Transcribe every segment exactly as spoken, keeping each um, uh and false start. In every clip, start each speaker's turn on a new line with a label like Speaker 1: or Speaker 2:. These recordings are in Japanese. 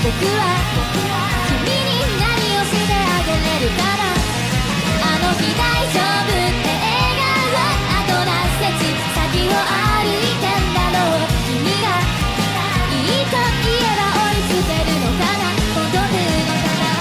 Speaker 1: 僕は君に何をしてあげれるかな。あの日大丈夫って笑顔、あと何センチ先を歩いてんだろう。君がいいと言えば追いつけるのかな、届くのかな。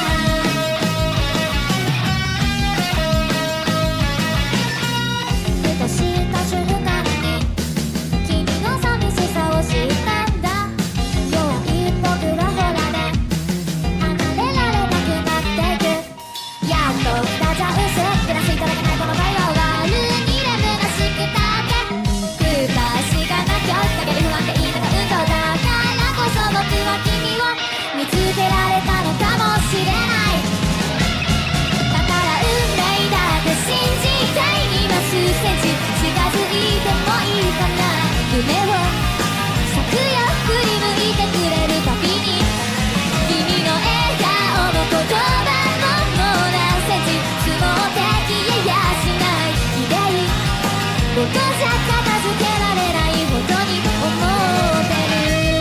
Speaker 1: ふとした瞬間に君の寂しさを知ったんだ。もう一歩ぐらほらね、離れられなくなってく。やっと二チャンス照らしていただけないこの会話はルーにレムなしくたって空間しかなきゃだけで不安定なカウントだからこそ僕は君を見つけられたのかもしれない。だから運命だって信じたい。今数センチ近づいてもいいかな。夢を咲くよ振り向いてくれるたびに君の笑顔も言葉ももう何センチ積もって消えやしない。綺麗僕じゃ片付けられないほどに思ってる。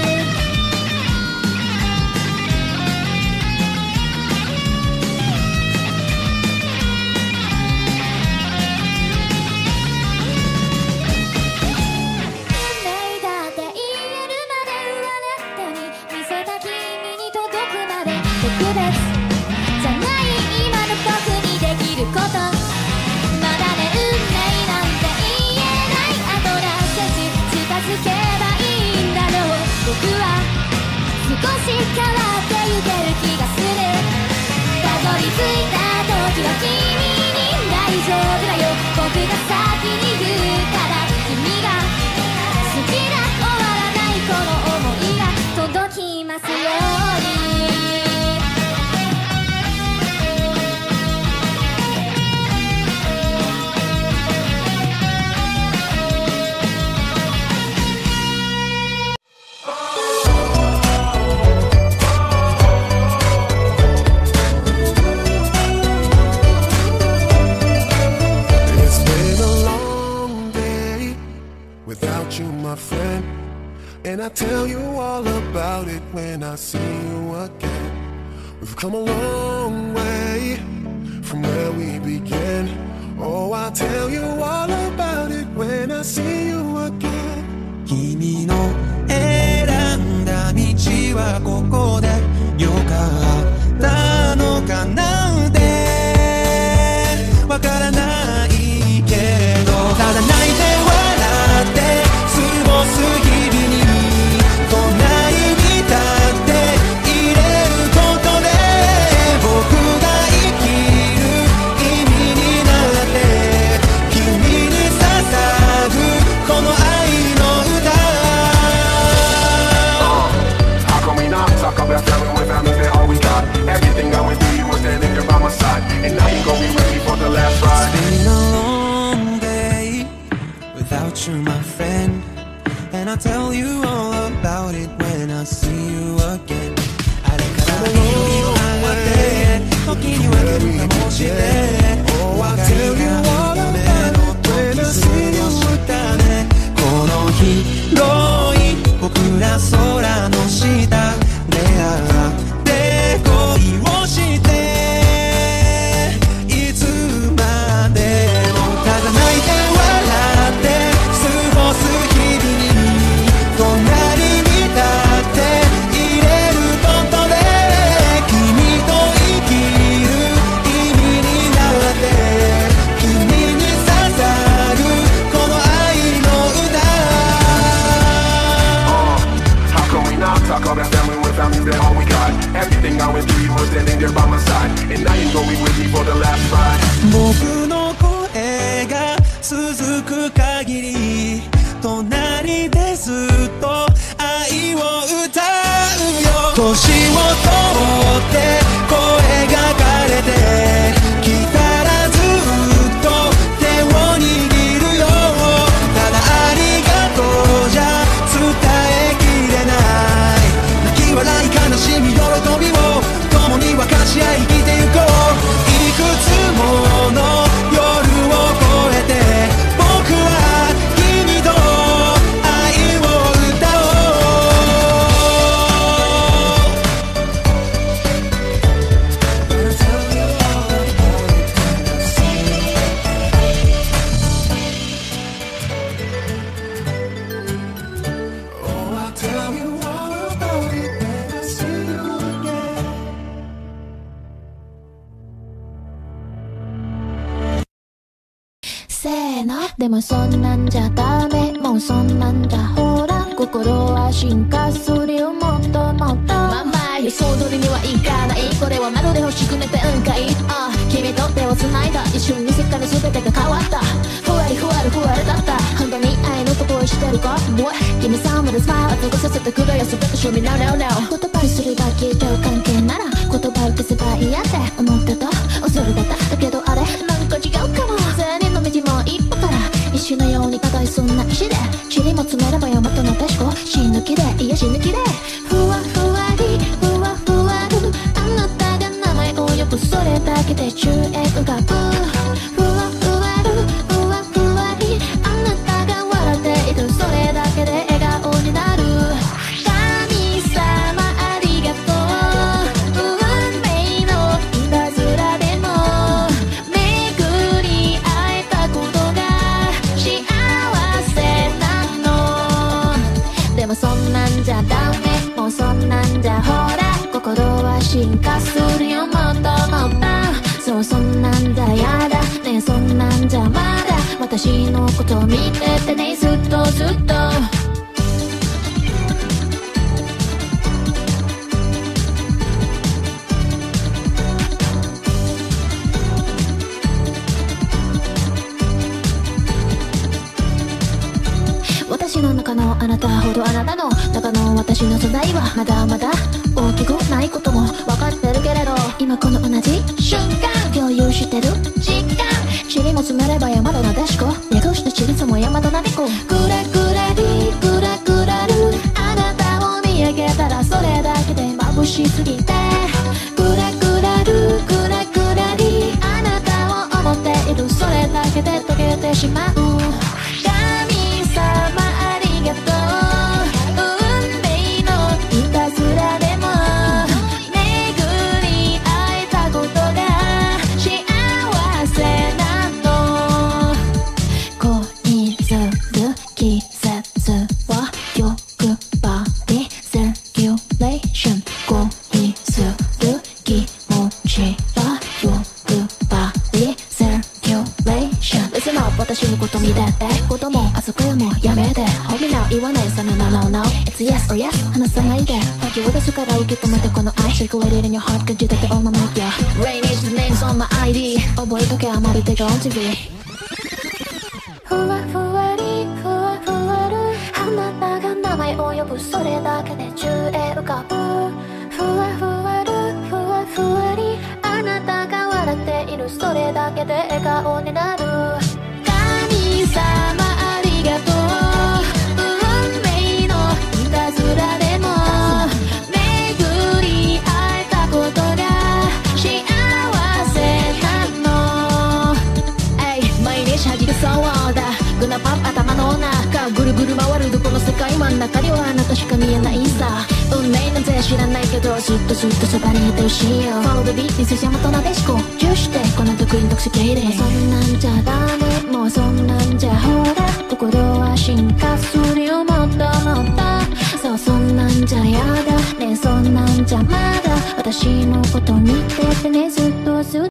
Speaker 1: 運命だって言えるまで上ネットに見せた君に届くまで特別じゃない今の僕にできること。まだね運命なんて言えない。あと何センチ近づけばいいんだろう。僕は少し変わってゆける気がする。たどり着いた時は君に大丈夫だよ僕が先に言うから。君が好きな終わらないこの想いが届きますように。
Speaker 2: It's been a long day without you, my friend. And I tell you all about it when I see you again. We've come a long way from where we began. Oh, I'll tell you all about it when I see you again.
Speaker 3: 君の選んだ道はここでよかったのかなんてわからないけど、ただ泣いて笑って過ごす日々に隣に立っていれることで僕が生きる意味になって君に捧ぐこの愛の歌。
Speaker 2: How come we not talk about family when family's been all we got? Everything I went through, you were standing there by my side. And now you gon' be with me for the last ride.
Speaker 3: It's been a long day without you, my friend. And I'll tell you all about it when I see you again. あれから日々を待って時には喧嘩もして
Speaker 2: Oh, I'll tell you all about it when I see you again.
Speaker 3: この広い僕ら空の下出会って恋をしていつまでもただ泣いて笑って過ごす日々に隣に立っていれることで君と生きる意味になって君に捧ぐこの愛の歌。
Speaker 2: How come we not talk about family when family's been all we got? Everything I went through, you were standing there by my side. And now you gon' be with me for the last ride.
Speaker 3: 僕の声が続く限り隣でずっと愛を歌うよ。年を取って声が枯れてきたらずっと手を握るよ。ただありがとうじゃ伝えきれない。泣き笑い悲しみ喜びを共に分かち合い生きてゆこう。いくつもの夜を越えて僕は君と愛を歌おう。
Speaker 1: でもそんなんじゃダメ、もうそんなんじゃほら心は進化するよもっともっと。まあまあ予想通りにはいかない、これはまるで欲しくねてんかい。ああ君と手を繋いだ一瞬に世界の全てが変わった。ふわりふわりふわりだった。本当に愛のことをしてるか Boy Give me some of the smile 後がさせてくれよ全て Show me now now now 言葉にすれば聞いちゃう関係なら言葉を消せばいいやって思ってた恐れだっただけどあれなんか違うかも。全人の道も一歩から石のように硬いそんな石で塵も詰めれば大和のペシコ死ぬ気でいや死ぬ気でふわふわりふわふわるあなたが名前を呼ぶそれだけで宙へ浮かぶ。ふわふわるふわふわりあなたが笑っているそれだけで笑顔になる。神様ありがとう運命のいたずらでも巡り会えたことが幸せなの。でもそんなんじゃダメ、もうそんなんじゃほら心は進化するよもっともっと。そうそんなんじゃやだね、そんなんじゃまだ私のこと見ててねずっとずっと。私の中のあなたほどあなたの中の私の素材はまだまだ大きくないことも分かってるけれど今この同じ瞬間共有してる時間塵も詰めれば山となでしこ略して塵つも山となでこグラグラリグラグラルあなたを見上げたらそれだけで眩しすぎてグラグラルグラグラリあなたを思っているそれだけで溶けてしまう。神様ありがとう運命のいたずらでも巡り会えたことが幸せなの。恋する季節は欲張りセキュレーション恋する気持ちは欲張りセキュレーション。Listen up 私のこと見てってこともあそこよもやめて Hold me now 言わないさ No no no no It's yes or yes 話さないで吐き出すから受け止めてこの愛 Circulated in your heart 感じてて all my mic yeah Rain is the names on my アイディー 覚えとけあまりで John ティーブイ ふわふわりふわふわるあなたが名前を呼ぶそれだけで宙へ浮かぶ。ふわふわるふわふわりあなたが笑っているそれだけで笑顔になる。神様ありがとう運命のいたずらでも巡り会えたことが幸せなの。えい毎日弾くそうだグナパン頭の中ぐるぐる回るどこの世界真ん中にはあなたしか見えないさ。運命なんて知らないけどずっとずっとそばにいてほしいよ Follow the beat This is 大和なでしこチューしてこの得意の特性でそんなんじゃダメもうそんなんじゃほら心は進化するよもっともっと。そうそんなんじゃやだねそんなんじゃまだ私のこと見ててねずっとずっと